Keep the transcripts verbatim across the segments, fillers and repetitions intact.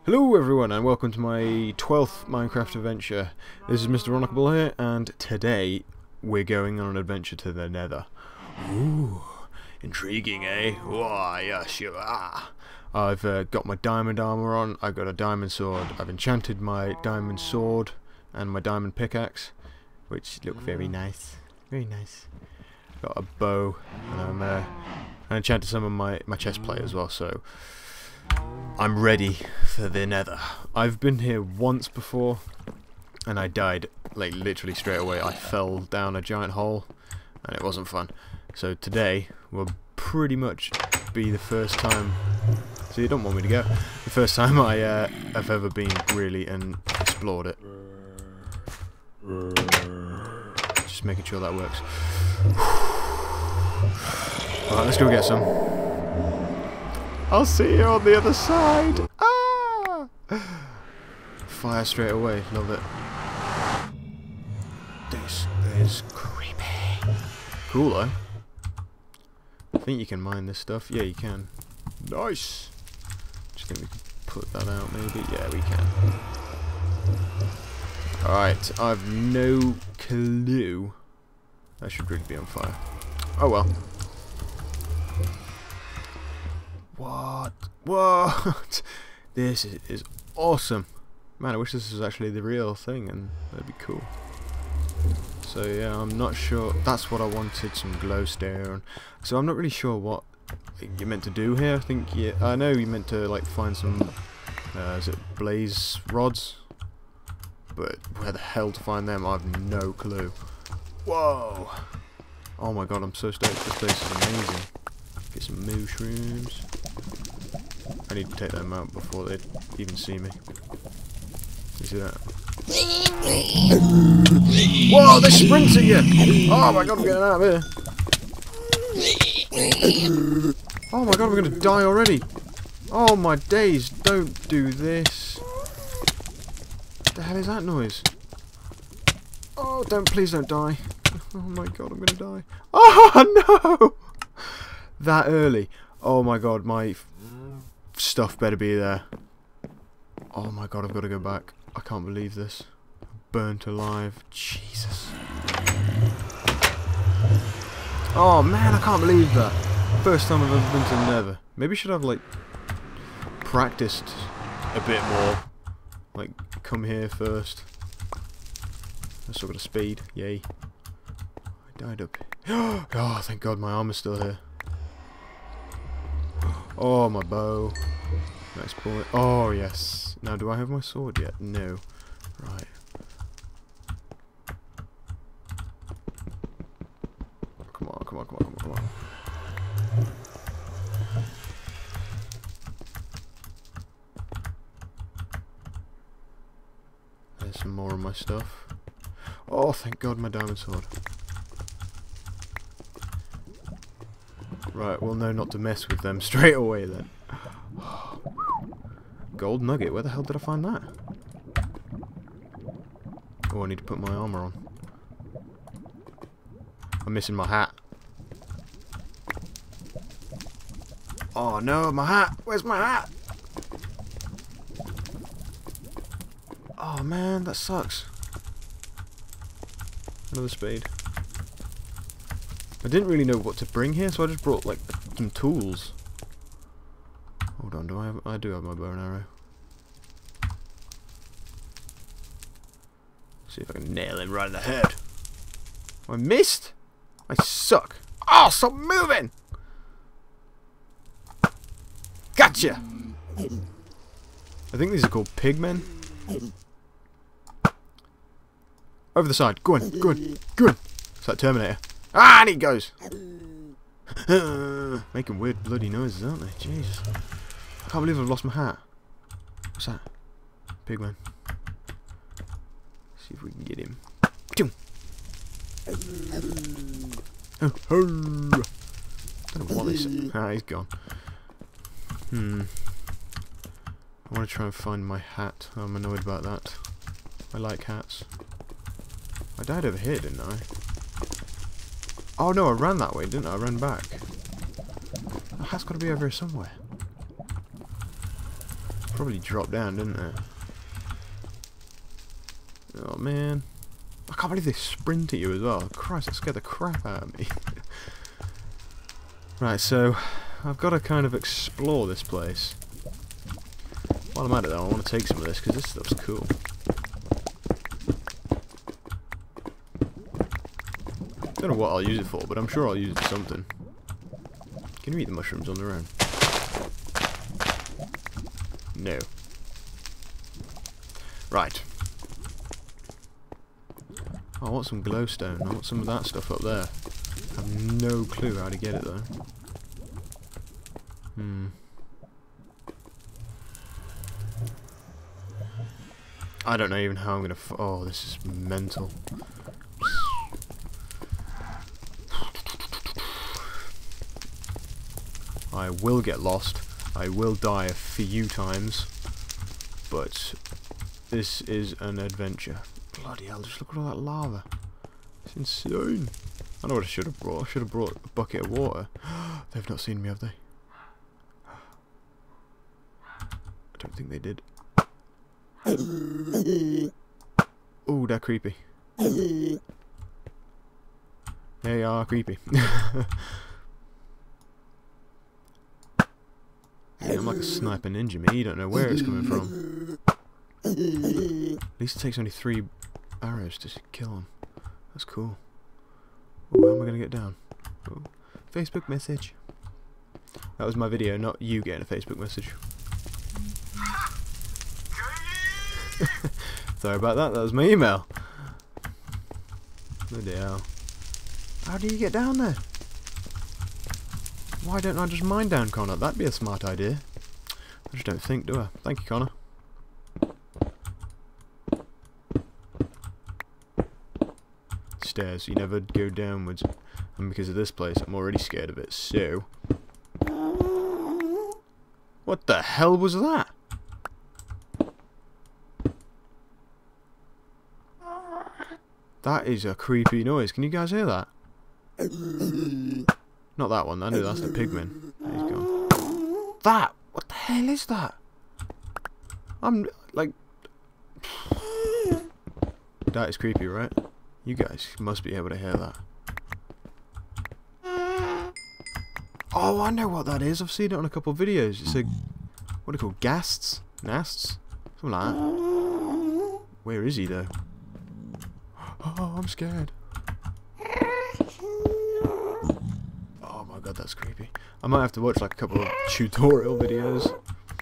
Hello everyone and welcome to my twelfth Minecraft adventure. This is Mister Ronocable here, and today we're going on an adventure to the Nether. Ooh, intriguing, eh? Why, yes, you are. I've uh, got my diamond armor on, I've got a diamond sword, I've enchanted my diamond sword and my diamond pickaxe, which look very nice. Very nice. Got a bow, and I'm uh, I enchanted some of my, my chest plate as well, so I'm ready for the Nether. I've been here once before and I died like literally straight away. I fell down a giant hole and it wasn't fun. So today will pretty much be the first time, so you don't want me to go, the first time I uh, have ever been really and explored it. Just making sure that works. Alright, let's go get some. I'll see you on the other side. Ah! Fire straight away. Love it. This is creepy. Cool though. I think you can mine this stuff. Yeah, you can. Nice. Just think we can put that out maybe. Yeah, we can. Alright, I've no clue. That should really be on fire. Oh well. What? What? This is, is awesome. Man, I wish this was actually the real thing, and that'd be cool. So yeah, I'm not sure. That's what I wanted, some glowstone. So I'm not really sure what you're meant to do here. I think yeah, I know you meant to like find some. Uh, is it blaze rods? But where the hell to find them? I have no clue. Whoa! Oh my god, I'm so stoked. This place is amazing. Get some mushrooms. I need to take them out before they even see me. You see that? Whoa, they sprint at you! Oh my god, I'm getting out of here. Oh my god, I'm gonna die already. Oh my days, don't do this. What the hell is that noise? Oh, don't, please don't die. Oh my god, I'm gonna die. Oh no! That early. Oh my god, my f stuff better be there. Oh my god, I've got to go back. I can't believe this. Burnt alive. Jesus. Oh man, I can't believe that. First time I've ever been to the Nether. Maybe I should have like practiced a bit more. Like, come here first. I've still got a speed. Yay. I died up here. Oh, thank god my armor's still here. Oh, my bow. Nice bullet. Oh, yes. Now, do I have my sword yet? No. Right. Come on, come on, come on, come on, come on. There's some more of my stuff. Oh, thank god, my diamond sword. Right, we'll know not to mess with them straight away then. Gold nugget, where the hell did I find that? Oh, I need to put my armor on. I'm missing my hat. Oh no, my hat! Where's my hat? Oh man, that sucks. Another spade. I didn't really know what to bring here, so I just brought like some tools. Hold on, do I have? I do have my bow and arrow. See if I can nail him right in the head. I missed. I suck. Oh, stop moving! Gotcha. I think these are called pigmen. Over the side. Go on, go on, go on. It's like Terminator. Ah, and he goes. Making weird bloody noises, aren't they? Jesus. I can't believe I've lost my hat. What's that? Pigman. See if we can get him. Oh, oh. Don't know what this is. Ah, he's gone. Hmm. I want to try and find my hat. I'm annoyed about that. I like hats. I died over here, didn't I? Oh no, I ran that way, didn't I? I ran back. The hat's got to be over here somewhere. Probably dropped down, didn't it? Oh man. I can't believe they sprint at you as well. Christ, that scared the crap out of me. Right, so I've got to kind of explore this place. While I'm at it though, I want to take some of this because this stuff's cool. Don't know what I'll use it for, but I'm sure I'll use it for something. Can you eat the mushrooms on their own? No. Right. I want some glowstone. I want some of that stuff up there. I have no clue how to get it though. Hmm. I don't know even how I'm gonna. F oh, this is mental. I will get lost. I will die a few times, but this is an adventure. Bloody hell! Just look at all that lava. It's insane. I know what I should have brought. I should have brought a bucket of water. They've not seen me, have they? I don't think they did. Oh, they're creepy. They are creepy. Yeah, I'm like a sniper ninja, mate. You don't know where it's coming from. At least it takes only three arrows to kill him. That's cool. Oh, how am I going to get down? Oh, Facebook message. That was my video, not you getting a Facebook message. Sorry about that, that was my email. Bloody hell. How do you get down there? Why don't I just mine down Connor? That'd be a smart idea. I just don't think, do I? Thank you, Connor. Stairs, you never go downwards. And because of this place, I'm already scared of it, so... What the hell was that? That is a creepy noise. Can you guys hear that? Not that one. I know that's the pigman. There he's gone. That! What the hell is that? I'm like... That is creepy, right? You guys must be able to hear that. Oh, I know what that is. I've seen it on a couple of videos. It's a... What are they called? Ghasts? Nasts? Something like that. Where is he, though? Oh, I'm scared. Oh my god, that's creepy. I might have to watch like a couple of tutorial videos.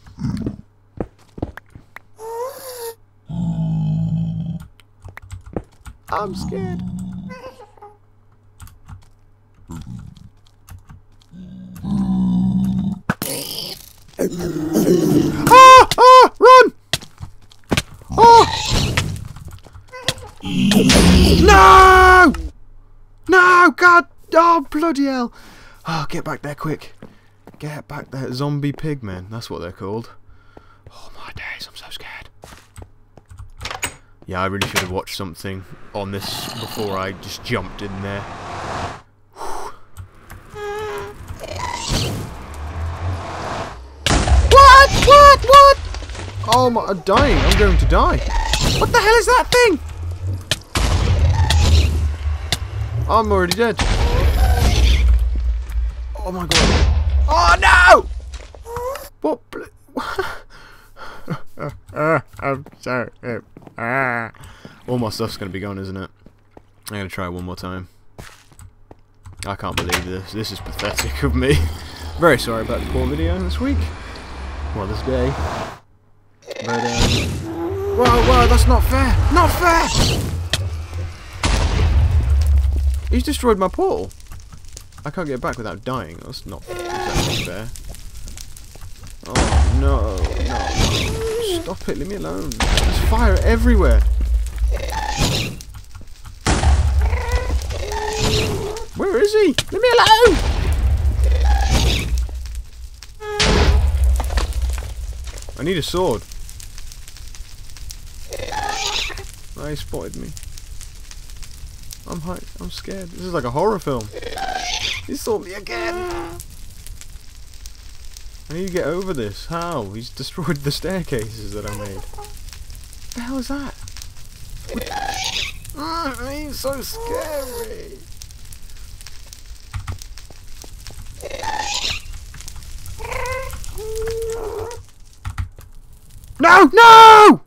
I'm scared. Ah! Ah! Run! Oh! No! No! God! Oh, bloody hell! Oh, get back there quick. Get back there. Zombie pigmen. That's what they're called. Oh my days, I'm so scared. Yeah, I really should have watched something on this before I just jumped in there. What? What? What? Oh my, I'm dying. I'm going to die. What the hell is that thing? I'm already dead. Oh my god. Oh no! What? uh, I'm sorry. Uh, all my stuff's going to be gone, isn't it? I'm going to try one more time. I can't believe this. This is pathetic of me. Very sorry about the poor video this week. Well, this day. But, um... Whoa, whoa, that's not fair! Not fair! He's destroyed my portal. I can't get back without dying. That's not exactly fair. Oh no, no. Stop it, leave me alone. There's fire everywhere. Where is he? Leave me alone! I need a sword. Oh, he spotted me. I'm high. I'm scared. This is like a horror film. He saw me again. I need to get over this. How? He's destroyed the staircases that I made. What the hell is that? Mm, he's so scary. No! No!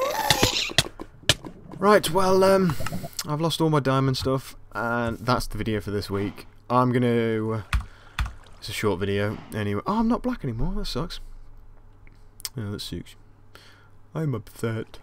Right, well, um, I've lost all my diamond stuff, and that's the video for this week. I'm gonna... Uh, it's a short video, anyway. Oh, I'm not black anymore, that sucks. Yeah, that sucks. I'm upset.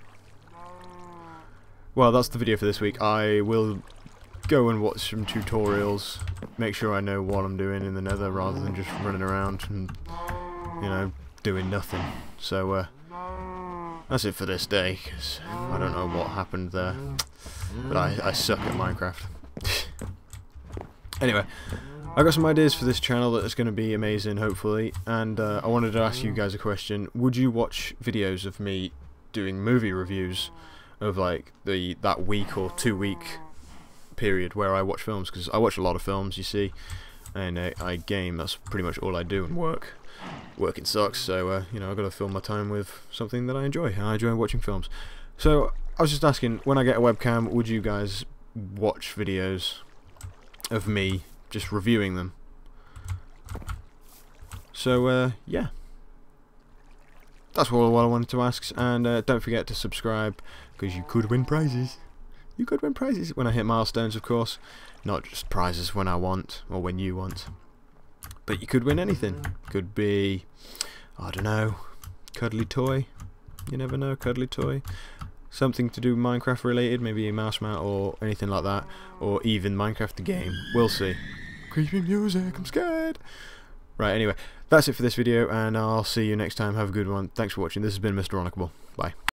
Well, that's the video for this week. I will go and watch some tutorials, make sure I know what I'm doing in the Nether rather than just running around and, you know, doing nothing. So, uh, that's it for this day, because I don't know what happened there. But I, I suck at Minecraft. Anyway, I got some ideas for this channel that's going to be amazing, hopefully, and uh, I wanted to ask you guys a question. Would you watch videos of me doing movie reviews of like the that week or two week period where I watch films? Because I watch a lot of films, you see, and uh, I game. That's pretty much all I do, and work. Working sucks, so uh, you know, I've got to fill my time with something that I enjoy. I enjoy watching films. So I was just asking, when I get a webcam, would you guys watch videos of me just reviewing them? So uh, yeah, that's all what I wanted to ask, and uh, don't forget to subscribe, because you could win prizes. You could win prizes when I hit milestones, of course, not just prizes when I want or when you want. But you could win anything. Could be, I don't know, cuddly toy. You never know, cuddly toy. Something to do Minecraft related, maybe a mouse mount or anything like that, or even Minecraft the game. We'll see. Creepy music, I'm scared. Right, anyway, that's it for this video, and I'll see you next time. Have a good one. Thanks for watching. This has been Mister Ronocable. Bye.